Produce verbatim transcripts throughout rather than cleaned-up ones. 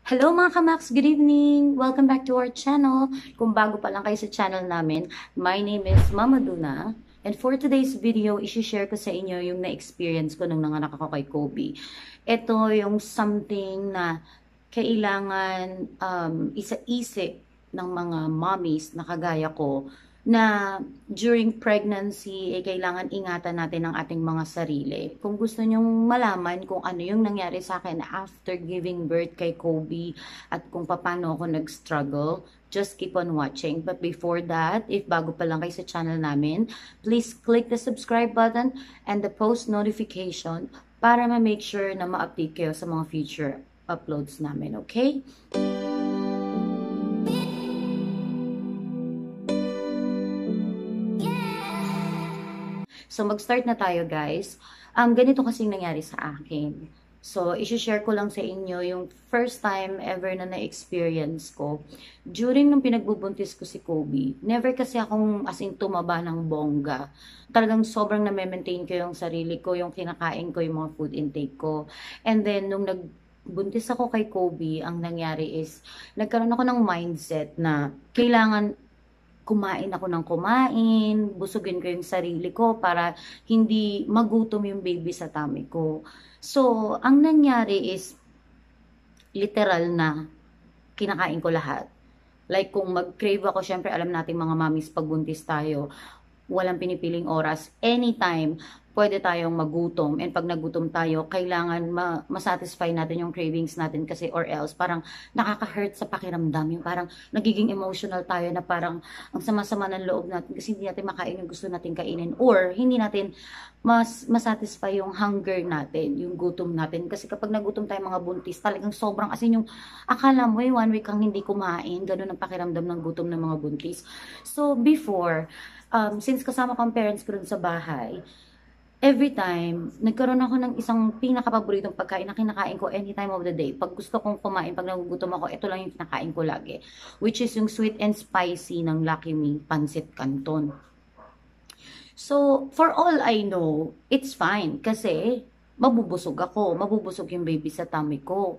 Hello mga kamax, good evening! Welcome back to our channel. Kung bago pa lang kayo sa channel namin, my name is Mama Duna. And for today's video, isi-share ko sa inyo yung na-experience ko nung nanganak ako kay Kobe. Ito yung something na kailangan um, isa-isip ng mga mommies na kagaya ko na during pregnancy, eh, kailangan ingatan natin ang ating mga sarili. Kung gusto nyong malaman kung ano yung nangyari sa akin after giving birth kay Kobe at kung paano ako nag-struggle, just keep on watching. But before that, if bago pa lang kayo sa channel namin, please click the subscribe button and the post notification para ma-make sure na ma-update kayo sa mga future uploads namin, okay? So, mag-start na tayo, guys. Um, ganito kasing nangyari sa akin. So, isi-share ko lang sa inyo yung first time ever na na-experience ko. During nung pinagbubuntis ko si Kobe, never kasi akong as in tumaba ng bongga. Talagang sobrang na-maintain ko yung sarili ko, yung kinakain ko, yung mga food intake ko. And then, nung nag buntis ako kay Kobe, ang nangyari is, nagkaroon ako ng mindset na kailangan kumain ako ng kumain, busugin ko yung sarili ko para hindi magutom yung baby sa tummy ko. So, ang nangyari is, literal na kinakain ko lahat. Like, kung mag-crave ako, syempre alam natin mga mamis, pag buntis tayo, walang pinipiling oras, anytime, pwede tayong magutom. And pag nagutom tayo, kailangan ma masatisfy natin yung cravings natin kasi or else parang nakaka-hurt sa pakiramdam. Yung parang nagiging emotional tayo na parang ang sama-sama ng loob natin kasi hindi natin makain yung gusto natin kainin or hindi natin mas masatisfy yung hunger natin, yung gutom natin. Kasi kapag nagutom tayo mga buntis, talagang sobrang asin yung akala mo, eh, one week kang hindi kumain, ganun ang pakiramdam ng gutom ng mga buntis. So before, um, since kasama ko ang parents ko dun sa bahay, every time, nagkaroon ako ng isang pinaka-paboritong pagkain na kinakain ko any time of the day. Pag gusto kong kumain, pag nagugutom ako, ito lang yung kinakain ko lagi. Which is yung sweet and spicy ng Lucky Me, Pancit Canton. So, for all I know, it's fine. Kasi, mabubusog ako. Mabubusog yung baby sa tummy ko.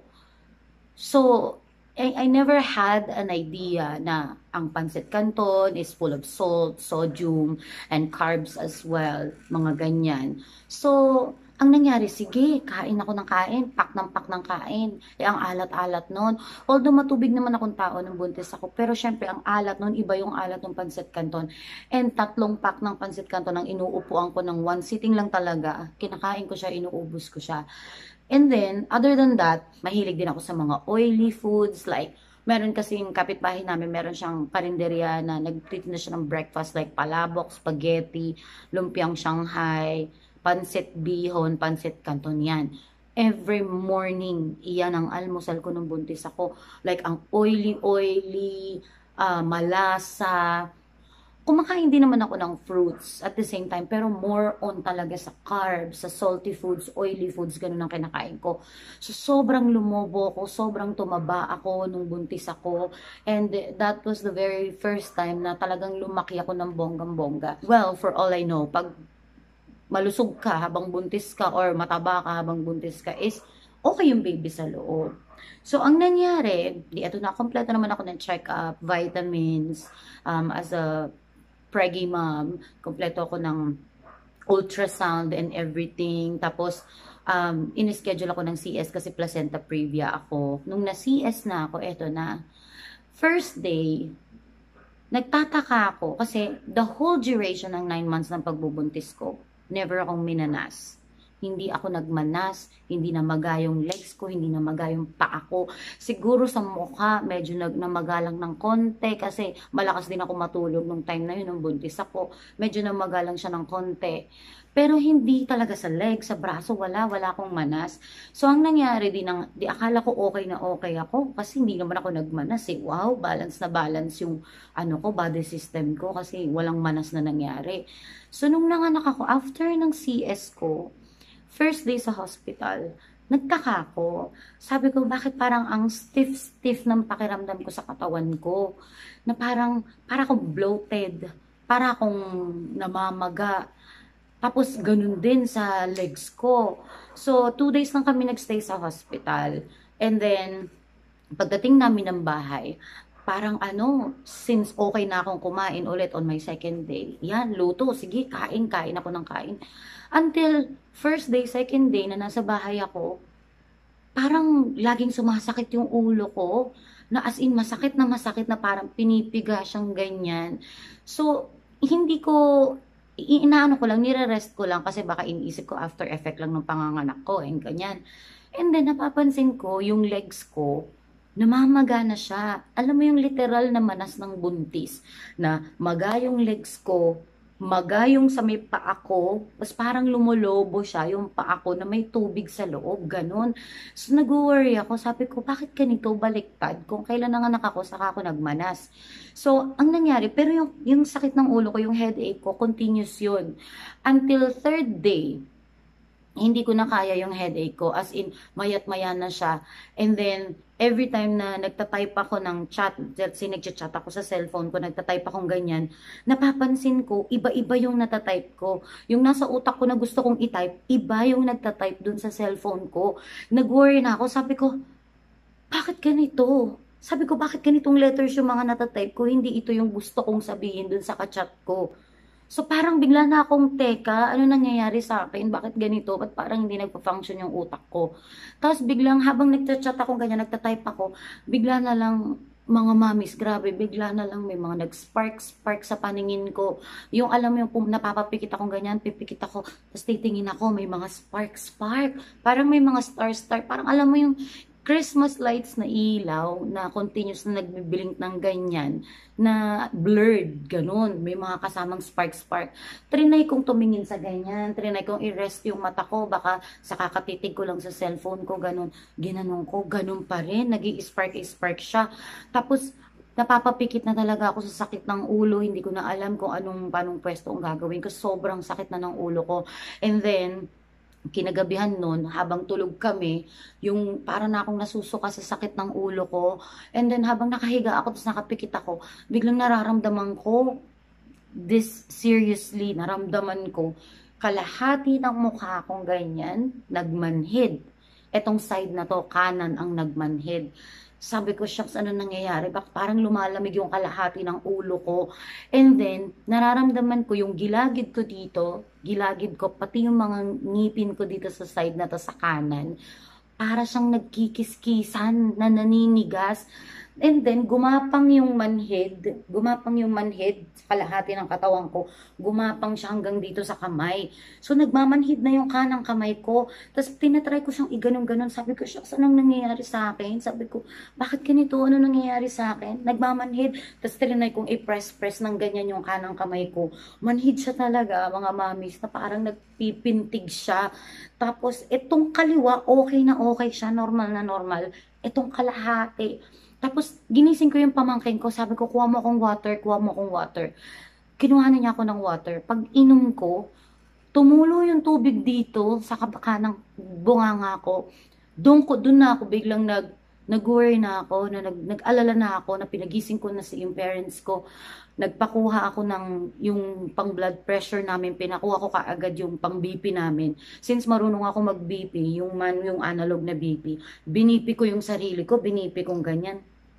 So, I, I never had an idea na ang Pancit Canton is full of salt, sodium, and carbs as well, mga ganyan. So, ang nangyari, sige, kain ako ng kain, pak ng pak ng kain. Eh, ang alat-alat nun. Although matubig naman akong tao nung buntis ako, pero syempre, ang alat nun, iba yung alat ng Pancit Canton. And tatlong pak ng Pancit Canton ang inuupuan ko ng one sitting lang talaga. Kinakain ko siya, inuubos ko siya. And then, other than that, mahilig din ako sa mga oily foods. Like, meron kasing kapitbahay namin, meron siyang karinderya na nagtitinda siya ng breakfast like palabok, spaghetti, lumpiang Shanghai, pancit bihon, pancit canton yan. Every morning, iyan ang almusal ko nung buntis ako. Like, ang oily-oily, uh, malasa. Kumakain din naman ako ng fruits at the same time, pero more on talaga sa carbs, sa salty foods, oily foods, ganun ang kinakain ko. So, sobrang lumobo ako, sobrang tumaba ako nung buntis ako. And that was the very first time na talagang lumaki ako ng bonggang-bongga. Well, for all I know, pag malusog ka habang buntis ka or mataba ka habang buntis ka is okay yung baby sa loob. So, ang nangyari, di eto na, kompleto naman ako ng check-up, vitamins, um, as a preggy mom, kompleto ako ng ultrasound and everything. Tapos, um, in-schedule ako ng C S kasi placenta previa ako. Nung na-C S na ako, eto na. First day, nagtataka ako kasi the whole duration ng nine months ng pagbubuntis ko, never akong minanas. Hindi ako nagmanas, hindi namaga yung legs ko, hindi namaga yung paa ko. Siguro sa mukha, medyo nag namagalang ng konti kasi malakas din ako matulog nung time na yun, nung buntis ako. Medyo namagalang siya ng konti. Pero hindi talaga sa legs, sa braso, wala, wala akong manas. So, ang nangyari din, ang, di akala ko okay na okay ako kasi hindi naman ako nagmanas eh. Wow, balance na balance yung ano ko, body system ko kasi walang manas na nangyari. So, nung nanganak ako, after ng C S ko, first day sa hospital, nagtaka ko. Sabi ko, bakit parang ang stiff-stiff ng pakiramdam ko sa katawan ko? Na parang, para akong bloated, para akong namamaga. Tapos, ganun din sa legs ko. So, two days lang kami nagstay sa hospital. And then, Pagdating namin ng bahay, parang ano, since okay na akong kumain ulit on my second day, yan, luto, sige, kain, kain ako ng kain. Until first day, second day na nasa bahay ako, parang laging sumasakit yung ulo ko, na as in masakit na masakit na parang pinipiga siyang ganyan. So, hindi ko, i- inaano ko lang, nire-rest ko lang kasi baka iniisip ko after effect lang ng panganganak ko, and ganyan. And then, napapansin ko, yung legs ko, namamaga na siya. Alam mo yung literal na manas ng buntis, na maga yung legs ko, maga yung sa may paa ko, mas parang lumulobo siya yung paa ko na may tubig sa loob, ganun. So, nag-worry ako. Sabi ko, bakit ganito baliktad? Kung kailan nanganak ako, saka ako nagmanas. So, ang nangyari, pero yung, yung sakit ng ulo ko, yung headache ko, continuous yun. Until third day, hindi ko na kaya yung headache ko. As in, mayat-maya na siya. And then, every time na nagtatype ako ng chat, let's say nagchat-chat ako sa cellphone ko, nagtatype akong ganyan, napapansin ko, iba-iba yung natatype ko. Yung nasa utak ko na gusto kong itype, iba yung nagtatype dun sa cellphone ko. Nag-worry na ako. Sabi ko, bakit ganito? Sabi ko, bakit ganitong letters yung mga natatype ko? Hindi ito yung gusto kong sabihin dun sa kachat ko. So, parang bigla na akong, teka, ano nangyayari sa akin? Bakit ganito? Ba't parang hindi nagpa-function yung utak ko? Tapos, biglang habang nagchat-chat ako, ganyan, nagtatype ako, bigla na lang, mga mamis, grabe, bigla na lang may mga nag-spark-spark sa paningin ko. Yung alam mo yung kung napapapikit akong ganyan, pipikit ako, tapos titingin ako, may mga spark-spark. Parang may mga star-star. Parang alam mo yung Christmas lights na ilaw na continuous na nagbiblink ng ganyan na blurred, ganun. May mga kasamang spark-spark. Trinay kong tumingin sa ganyan. Trinay kong i-rest yung mata ko. Baka sa kakatitig ko lang sa cellphone ko, ganun. Ginanong ko, ganun pa rin. Nag-i-spark-spark siya. Tapos, napapapikit na talaga ako sa sakit ng ulo. Hindi ko na alam kung anong, panong pwesto ang gagawin. Kasi sobrang sakit na ng ulo ko. And then, kinagabihan nun, habang tulog kami, yung para na akong nasusuka sa sakit ng ulo ko. And then habang nakahiga ako, tapos nakapikit ako, biglang nararamdaman ko, this seriously, naramdaman ko, kalahati ng mukha akong ganyan, nagmanhid. Etong side na to, kanan ang nagmanhid. Sabi ko, shucks, ano nangyayari? Bak parang lumalamig yung kalahati ng ulo ko. And then, nararamdaman ko yung gilagid ko dito, gilagid ko, pati yung mga ngipin ko dito sa side na to, sa kanan. Para siyang nagkikiskisan na naninigas. And then, gumapang yung manhid, gumapang yung manhid sa kalahati ng katawan ko, gumapang siya hanggang dito sa kamay. So, nagmamanhid na yung kanang kamay ko. Tapos, tinatry ko siyang iganong-ganon. Sabi ko, shucks, anong nangyayari sa akin? Sabi ko, bakit ganito? Ano nangyayari sa akin? Nagmamanhid. Tapos, tinatry kong i-press-press ng ganyan yung kanang kamay ko. Manhid siya talaga, mga mamis, na parang nagpipintig siya. Tapos, itong kaliwa, okay na okay siya, normal na normal. Itong kalahati, tapos, ginising ko yung pamangkin ko. Sabi ko, kuha mo akong water, kuha mo akong water. Kinuha na niya ako ng water. Pag inom ko, tumulo yung tubig dito sa kabakanang bunganga ko. Doon ko, doon na ako biglang nag, nag-worry na ako, na nag, nag-alala na ako, na pinagising ko na si yung parents ko. Nagpakuha ako ng yung pang blood pressure namin, pinakuha ko kaagad yung pang B P namin. Since marunong ako mag-B P, yung man, yung analog na B P, binipi ko yung sarili ko, binipi kong ganyan.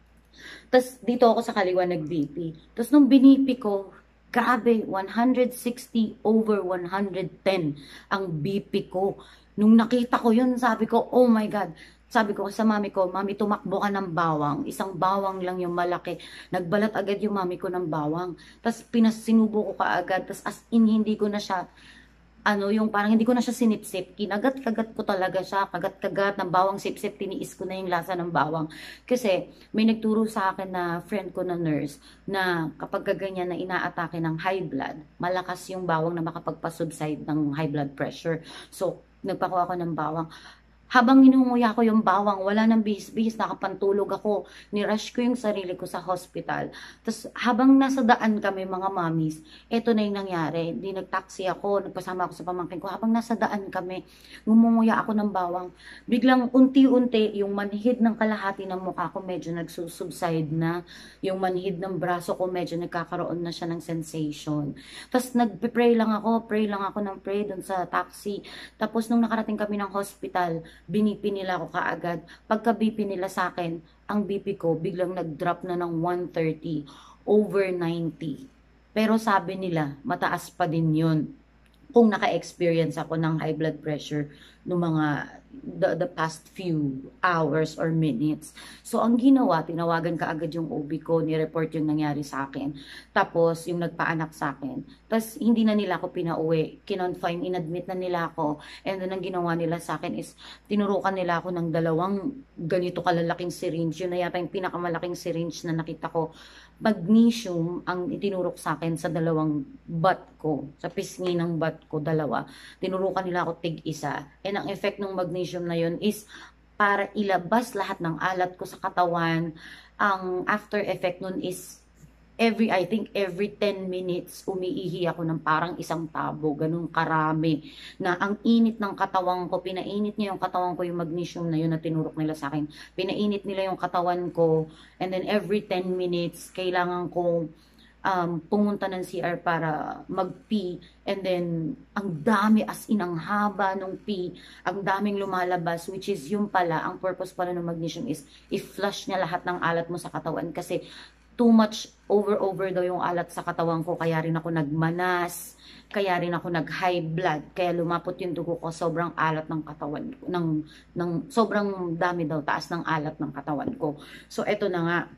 Tapos, dito ako sa kaliwa nag-B P. Tapos, nung binipi ko, grabe, one sixty over one ten ang B P ko. Nung nakita ko yun, sabi ko, oh my God. Sabi ko sa mami ko, mami, tumakbo ka ng bawang. Isang bawang lang yung malaki. Nagbalat agad yung mami ko ng bawang. Tapos, pinasinubo ko kaagad. Tapos, as in, hindi ko na siya, ano, yung parang hindi ko na siya sinipsip. Kinagat-kagat ko talaga siya. Kagat-kagat ng bawang sipsip. Tiniis ko na yung lasa ng bawang. Kasi may nagturo sa akin na friend ko na nurse na kapag ganyan na inaatake ng high blood, malakas yung bawang na makapagpa-subside ng high blood pressure. So, nagpakuha ako ng bawang. Habang inunguya ko yung bawang, wala nang bihis-bihis, nakapantulog ako. Nirush ko yung sarili ko sa hospital. Tapos habang nasa daan kami mga mamis, eto na yung nangyari. Di nagtaxi ako, nagpasama ako sa pamangkin ko. Habang nasa daan kami, ngumunguya ako ng bawang. Biglang unti-unti, yung manhid ng kalahati ng mukha ko medyo nagsusubside na. Yung manhid ng braso ko medyo nagkakaroon na siya ng sensation. Tapos nagpe-pray lang ako, pray lang ako ng pray dun sa taxi. Tapos nung nakarating kami ng hospital, binipi nila ako kaagad. Pagka B P nila sa akin, ang B P ko biglang nag-drop na ng one thirty, over ninety. Pero sabi nila, mataas pa din yun kung naka-experience ako ng high blood pressure no mga the, the past few hours or minutes. So, ang ginawa, tinawagan ka agad yung O B ko, ni-report yung nangyari sa akin. Tapos, yung nagpaanak sa akin. Tapos, hindi na nila ako pinauwi. Kinonfine, inadmit na nila ako. And then, ang ginawa nila sa akin is, tinurukan nila ako ng dalawang ganito kalalaking syringe. Yun na yata yung pinakamalaking syringe na nakita ko. Magnesium ang itinurok sa akin sa dalawang butt ko, sa pisngi ng butt ko, dalawa. Tinurukan nila ako tig-isa. And ang effect ng magnesium na yun is para ilabas lahat ng alat ko sa katawan. Ang after effect nun is every, I think every ten minutes, umiihi ako ng parang isang tabo, ganun karami, na ang init ng katawan ko, pinainit niya yung katawan ko, yung magnesium na yun na tinurok nila sa akin, pinainit nila yung katawan ko, and then every ten minutes, kailangan kong um, pumunta ng C R para mag-pee, and then, ang dami, as in, ang haba nung pee, ang daming lumalabas, which is yung pala, ang purpose pala ng magnesium is, i-flush niya lahat ng alat mo sa katawan, kasi, too much over-over daw yung alat sa katawan ko, kaya rin ako nagmanas, kaya rin ako nag-high blood, kaya lumapot yung dugo ko, sobrang alat ng katawan ko, ng, ng, sobrang dami daw, taas ng alat ng katawan ko. So, eto na nga,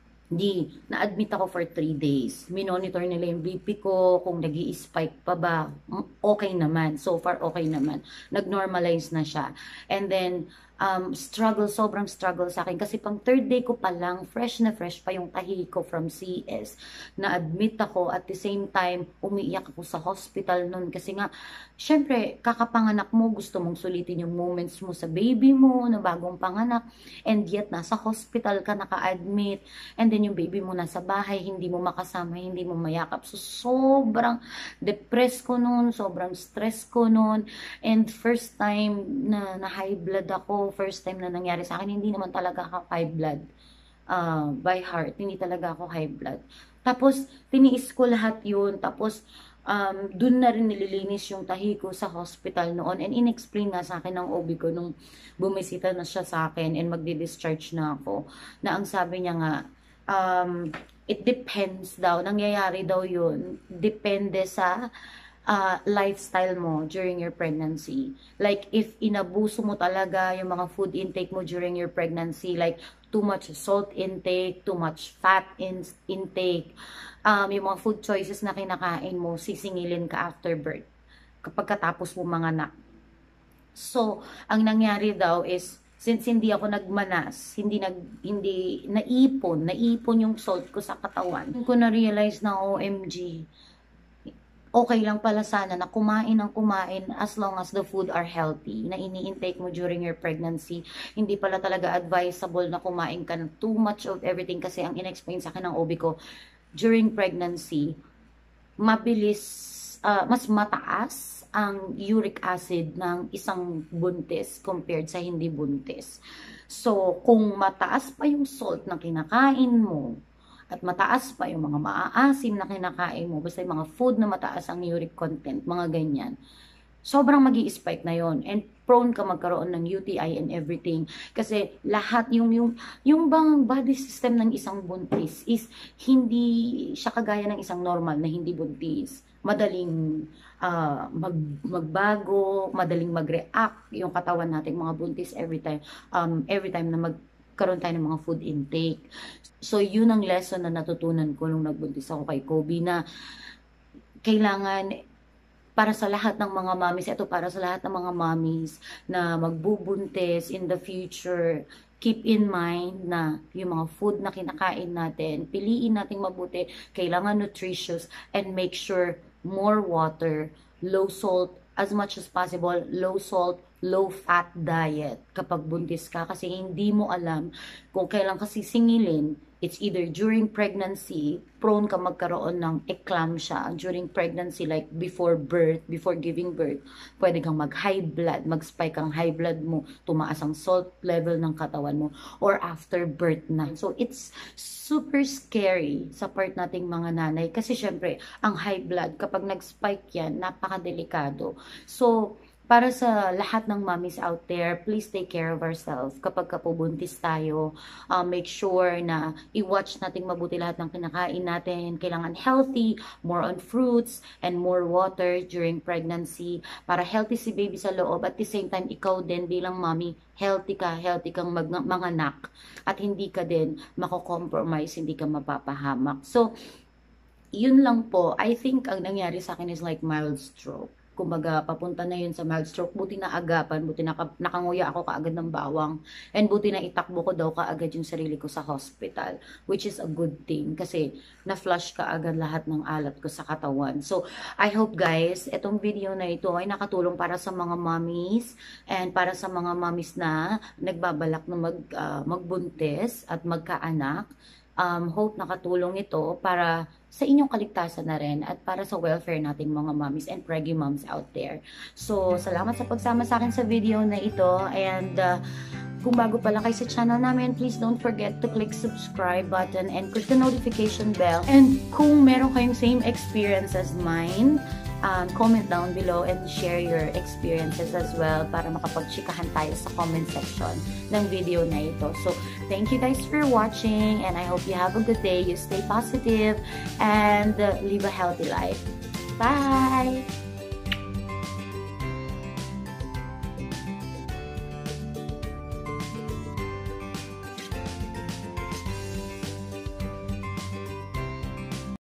di, na-admit ako for three days. Minonitor nila yung B P ko, kung nag-i-spike pa ba, okay naman, so far okay naman, nag-normalize na siya. And then, um, struggle, sobrang struggle sa akin. Kasi pang third day ko pa lang, fresh na fresh pa yung tahi ko from C S. Na-admit ako, at the same time, umiiyak ako sa hospital nun. Kasi nga, syempre, kakapanganak mo, gusto mong sulitin yung moments mo sa baby mo, na bagong panganak. And yet, nasa hospital ka naka-admit. And then, yung baby mo nasa bahay, hindi mo makasama, hindi mo mayakap. So, sobrang depressed ko nun, sobrang stress ko nun. And first time na, na high blood ako, first time na nangyari sa akin, hindi naman talaga ako high blood uh, by heart, hindi talaga ako high blood. Tapos, tiniis ko lahat yun, tapos, um, dun na rin nililinis yung tahi ko sa hospital noon, and in-explain nga sa akin ng O B ko nung bumisita na siya sa akin and magdi-discharge na ako, na ang sabi niya nga, um, it depends daw, nangyayari daw yun, depende sa Uh, lifestyle mo during your pregnancy. Like, if inabuso mo talaga yung mga food intake mo during your pregnancy, like, too much salt intake, too much fat in intake, um, yung mga food choices na kinakain mo, sisingilin ka after birth, kapag katapos mo mga anak. So, ang nangyari daw is, since hindi ako nagmanas, hindi nag hindi naipon, naipon yung salt ko sa katawan, ko na-realize na O M G, okay lang pala sana na kumain ng kumain as long as the food are healthy, na ini-intake mo during your pregnancy. Hindi pala talaga advisable na kumain ka ng too much of everything, kasi ang in-explain sa akin ng O B ko, during pregnancy, mabilis, uh, mas mataas ang uric acid ng isang buntis compared sa hindi buntis. So, kung mataas pa yung salt na kinakain mo, at mataas pa yung mga maaasim na kinakain mo, basta yung mga food na mataas ang uric content, mga ganyan, sobrang magi-spike na yon, and prone ka magkaroon ng U T I and everything. Kasi lahat, yung, yung, yung bang body system ng isang buntis is hindi siya kagaya ng isang normal na hindi buntis. Madaling uh, mag, magbago, madaling mag-react yung katawan natin mga buntis every time, um, every time na mag karoon tayo ng mga food intake. So, yun ang lesson na natutunan ko nung nagbuntis ako kay Kobe, na kailangan para sa lahat ng mga mommies, ito para sa lahat ng mga mommies na magbubuntis in the future, keep in mind na yung mga food na kinakain natin, piliin natin mabuti, kailangan nutritious, and make sure more water, low salt, as much as possible, low salt, low-fat diet kapag buntis ka, kasi hindi mo alam kung kailan ka sisingilin. It's either during pregnancy, prone ka magkaroon ng eclampsia during pregnancy, like before birth, before giving birth, pwede kang mag-high blood, mag-spike ang high blood mo, tumaas ang salt level ng katawan mo, or after birth na. So, it's super scary sa part nating mga nanay, kasi syempre, ang high blood, kapag nag-spike yan, napaka-delikado. So, para sa lahat ng mommies out there, please take care of ourselves. Kapag kapubuntis tayo, uh, make sure na i-watch natin mabuti lahat ng kinakain natin. Kailangan healthy, more on fruits, and more water during pregnancy para healthy si baby sa loob. At the same time, ikaw din bilang mommy, healthy ka, healthy kang mag manganak. At hindi ka din mako-compromise, hindi ka mapapahamak. So, yun lang po. I think ang nangyari sa akin is like mild stroke. Kumbaga, papunta na yun sa mild stroke. Buti na agapan, buti na nakanguya ako kaagad ng bawang. And buti na itakbo ko daw kaagad yung sarili ko sa hospital. Which is a good thing. Kasi na-flush kaagad lahat ng alat ko sa katawan. So, I hope guys, itong video na ito ay nakatulong para sa mga mommies. And para sa mga mommies na nagbabalak na mag, uh, magbuntis at magkaanak. Um, hope nakatulong ito para sa inyong kaligtasan na rin at para sa welfare nating mga mommies and preggy moms out there. So, salamat sa pagsama sa akin sa video na ito and uh, kung bago pala kayo sa channel namin, please don't forget to click subscribe button and click the notification bell. And kung meron kayong same experience as mine, Um, comment down below and share your experiences as well para makapagchikahan tayo sa comment section ng video na ito. So, thank you guys for watching and I hope you have a good day. You stay positive and uh, live a healthy life. Bye!